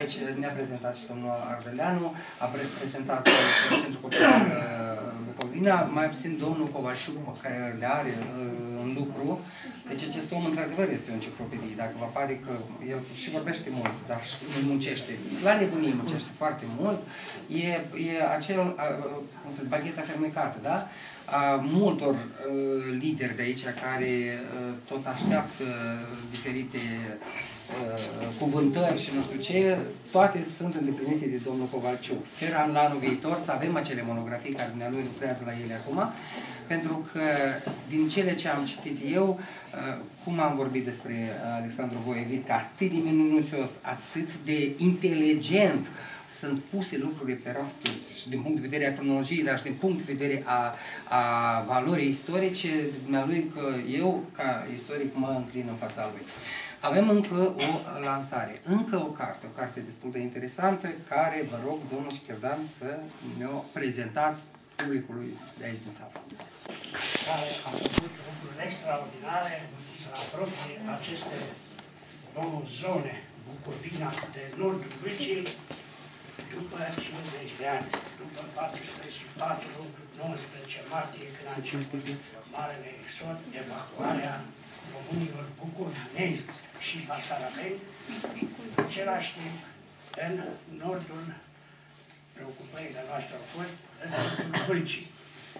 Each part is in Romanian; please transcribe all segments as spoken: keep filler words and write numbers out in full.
Deci ne-a prezentat și domnul Ardeleanu, a prezentat Centrul Cultural Bucovina, mai puțin domnul Covalciuc, care le are în lucru. Deci acest om, într-adevăr, este o enciclopedie. Dacă vă pare că el și vorbește mult, dar și muncește, la nebunie muncește foarte mult, e, e acel, cum să zic, bagheta fermecată, da? A multor uh, lideri de aici care uh, tot așteaptă diferite uh, cuvântări și nu știu ce, toate sunt îndeplinite de domnul Covalciuc. Sperăm la anul viitor să avem acele monografii care dumnealui lucrează la ele acum, pentru că din cele ce am citit eu, uh, cum am vorbit despre Alexandru Voievit, că atât de minuțios, atât de inteligent sunt puse lucrurile pe raftul și din punct de vedere a cronologiei, dar și din punct de vedere a, a valorii istorice, dumnealui că eu, ca istoric, mă înclin în fața lui. Avem încă o lansare, încă o carte, o carte destul de interesantă, care vă rog, domnul Șcherdan, să ne-o prezentați publicului de aici din sală. Care a făcut lucruri extraordinare să apropie aceste două zone, Bucovina de nordul Vâlcii, după cincizeci de ani, după patru sute patru, nouăsprezece martie, când a început Marele Exod, evacuarea românilor bucovineni și basarabeni, în același timp, în nordul preocupările noastre au fost în nordul Vâlcii.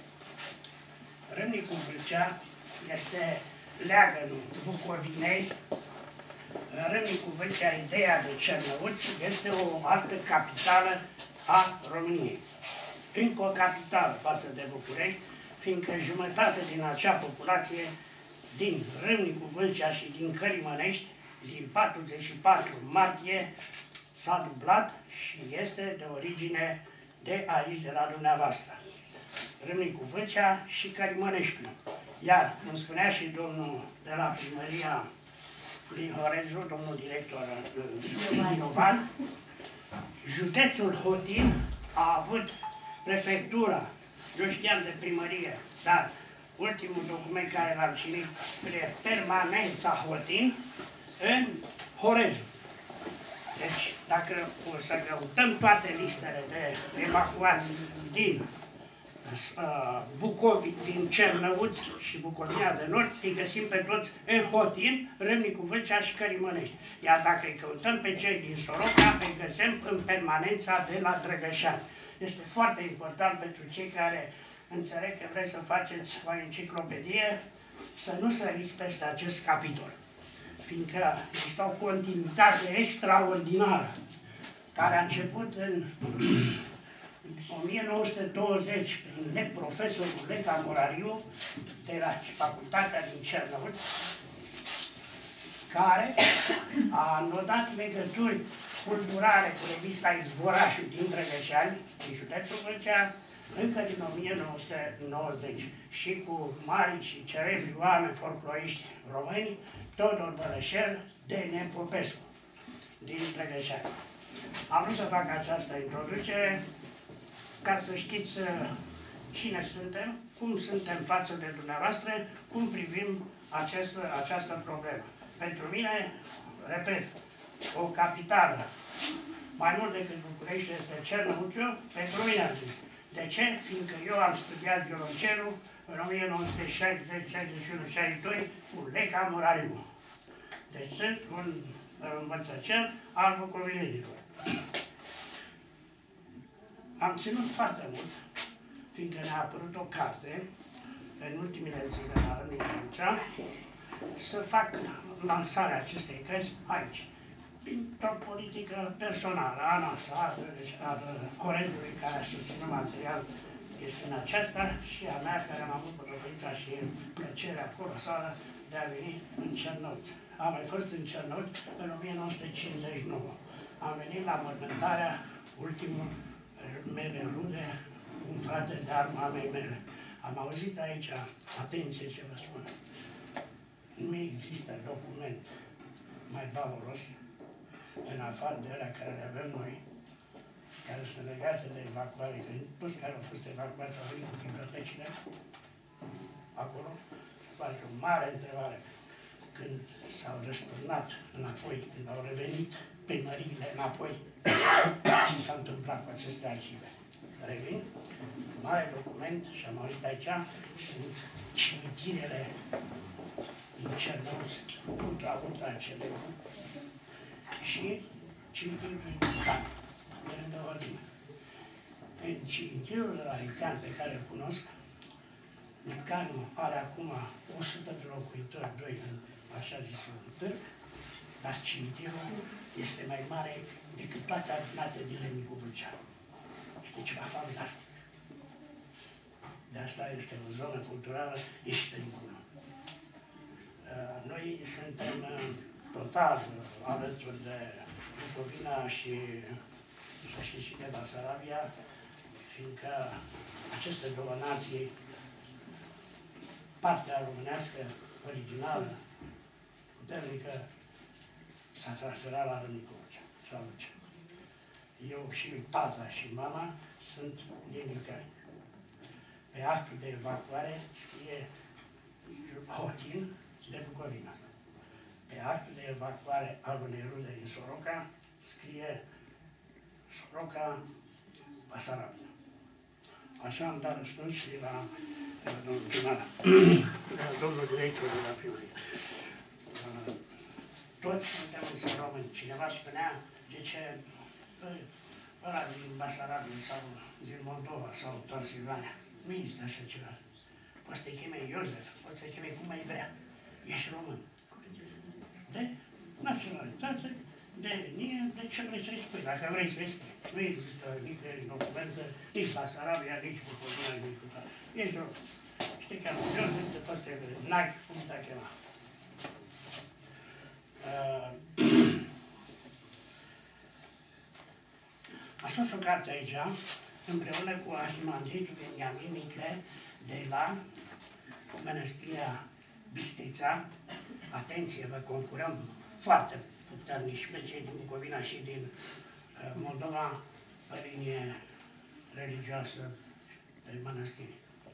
Râmnicu Vâlcea este leagănul Bucovinei. În Râmnicu Vâlcea, ideea de Cernăuți este o altă capitală a României. Încă o capitală față de București, fiindcă jumătate din acea populație din Râmnicu Vâlcea și din Cărimănești, din patruzeci și patru martie, s-a dublat și este de origine de aici, de la dumneavoastră. Râmnicu Vâlcea și Cărimăneștiul. Iar, cum spunea și domnul de la primăria din Horezu, domnul director Iovan, județul Hotin a avut prefectura, eu știam de primărie, dar ultimul document care l-am citit spre permanența Hotin în Horezu. Deci, dacă o să căutăm toate listele de evacuații din uh, Bucovi, din Cernăuți și Bucovina de Nord, îi găsim pe toți în Hotin, Râmnicu Vâlcea și Cărimănești. Iar dacă îi căutăm pe cei din Soroca, îi găsim în permanența de la Drăgășani. Este foarte important pentru cei care înțeleg că vreți să faceți o enciclopedie, să nu săriți peste acest capitol, fiindcă este o continuitate extraordinară, care a început în o mie nouă sute douăzeci prin profesorul Leca Morariu de la Facultatea din Cernăuți, care a nodat legături culturale cu revista Izvorașul din Drăgășani, din județul Vâlcea, încă din o mie nouă sute nouăzeci și cu mari și celebri oameni folcloriști români, Todor Bălășel, Dene Popescu, din Drăgășani. Am vrut să fac această introducere ca să știți cine suntem, cum suntem față de dumneavoastră, cum privim această, această problemă. Pentru mine, repet, o capitală mai mult decât București este Cernăuțiu, pentru mine am zis. De ce? Fiindcă eu am studiat violoncelul în o mie nouă sute șaizeci, șaizeci și unu, șaizeci și doi cu Leca Morariu. Deci sunt un învățăcel al bucovinenilor. Am ținut foarte mult, fiindcă ne-a apărut o carte în ultimele zile la Râmnicu Vâlcea, să fac lansarea acestei cărți aici. Printr-o politică personală a noastră, a Horezului care a susținut material este în aceasta și a mea care am avut plăcuța și plăcerea colosală de a veni în Cernăuți. Am mai fost în Cernăuți în o mie nouă sute cincizeci și nouă. Am venit la mormântarea ultimul mele rude, un frate de arma mei mele. Am auzit aici, atenție ce vă spun, nu există document mai valoros în afară de alea care le avem noi, care sunt legate de evacuare, că toți care au fost evacuați au venit cu bibliotecile acolo, face o mare întrebare. Când s-au răsturnat înapoi, când au revenit primăriile înapoi ce s-a întâmplat cu aceste arhive. Revin, mare document, și am auzit aici, sunt cimitirele din Cernăuți, ultra, ultra celebru, și cimitirul din Iucan, de lângă Vădimă. În cimitirul de la Iucan, pe care îl cunosc, Iucanul are acum o sută de locuitori, doi în așa zisul târg, dar cimitirul este mai mare decât toate adunate din Râmnicu Vâlcea. Este ceva fantastic. De asta este o zonă culturală ieșită din comun. Noi suntem total alături de Bucovina și, să știți, și de Basarabia, fiindcă aceste două nații, partea românească, originală, puternică, s-a transferat la Râmnicu Vâlcea. Eu și tata și mama sunt din Iucani. Pe actul de evacuare scrie Hotin de Bucovina. Pe actul de evacuare al unei rude din Soroca scrie Soroca, Basarabia. Așa am dat răspuns și la domnul primar, domnul director de la primărie. Toți suntem însă români. Cineva spunea, de ce ăla din Basarabia sau din Moldova sau Transilvania, nu există așa ceva. Poți să te cheme Iosef, poți să te cheme cum mai vrea. Ești român. De naționalitate, de etnie, de ce vrei să-i spui, dacă vrei să-i spui. Nu există nici documente, nici Basarabia, nici Bucovina, nici cu tare. Ești român. Și te cheamă Iosef, te poți să te n-ai cum te-a chemat. A scos o carte aici, împreună cu arhimandritul Veniamin Micle, de la Mănăstirea Bistrița. Atenție, vă concurăm foarte puternic și pe cei din Bucovina și din uh, Moldova pe linie religioasă pe mănăstiri.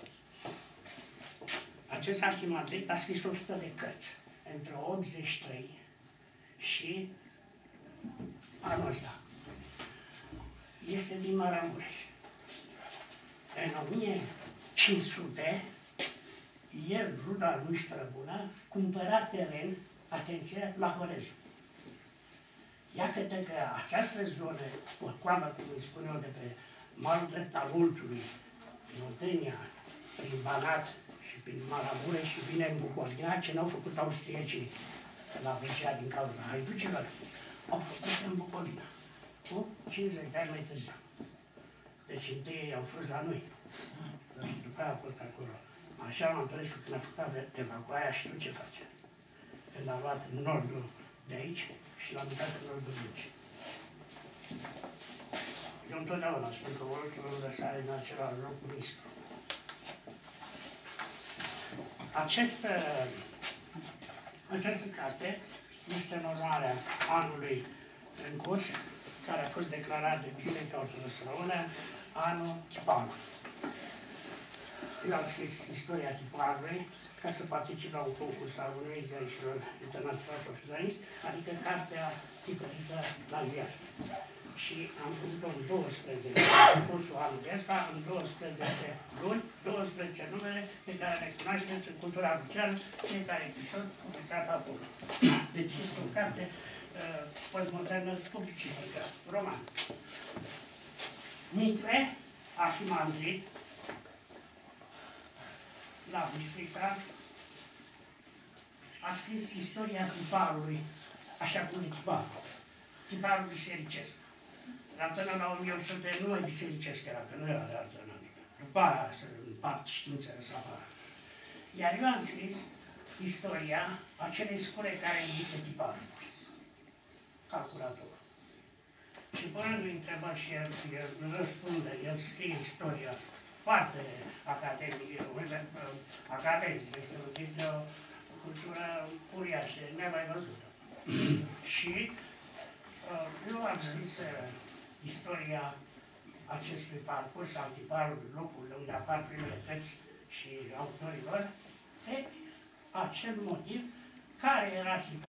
Acest arhimandrit a scris o sută de cărți între optzeci și trei și anul ăsta. Este din Maramureș. În o mie cinci sute, el, ruda lui străbună, cumpăra teren, atenție, la Horezu. Iată că această zonă, Potcoava, cum îi spun eu, de pe malul drept al Oltului, prin Oltenia, prin Banat și prin Maramureș și vine în Bucovina, ce n-au făcut austriecii la Vâlcea din cauza haiducilor, au făcut în Bucovina, cu cincizeci de ani mai târziu. Deci întâi au fost la noi, după aia au fost acolo. Așa m-am întâlnit când a făcut evacuarea și tu ce face? Când a luat nordul de aici și l-a mutat în nordul Vâlcii. Eu întotdeauna spun că oricum lăsare în același loc cu riscul. Această, această carte este în onoarea anului în curs, care a fost declarat de Biserica Ortodoxă Română anul Tiparului. Eu am scris istoria Tiparului ca să particip la un concurs al unui ziariștilor internaționali profesioniști, adică cartea tipărită la ziar. Și am făcut-o în douăsprezece, în cursul anului ăsta, în douăsprezece luni, douăsprezece numere pe care le cunoașteți în cultura vâlceană, fiecare episod publicat acolo. Deci este o carte uh, postmodernă publicistică, roman. Micle, arhimandrit, la Bistrița, a scris istoria tiparului, așa cum e tiparul. Tiparul bisericesc. La până la o mie opt sute nu mai bisericesc era, că nu era de altă namică. După aia se împart științele să apară. Iar eu am scris istoria acelei scule care indică tiparul. Calculator. Și punându-i întrebări și el, el răspunde, el scrie istoria foarte academică, academică, este un tip de o cultură uriașă, nemai văzută. Și uh, eu am scris uh, istoria acestui parcurs al tiparului, locul unde apar primele cărți și autorilor, pe acel motiv care era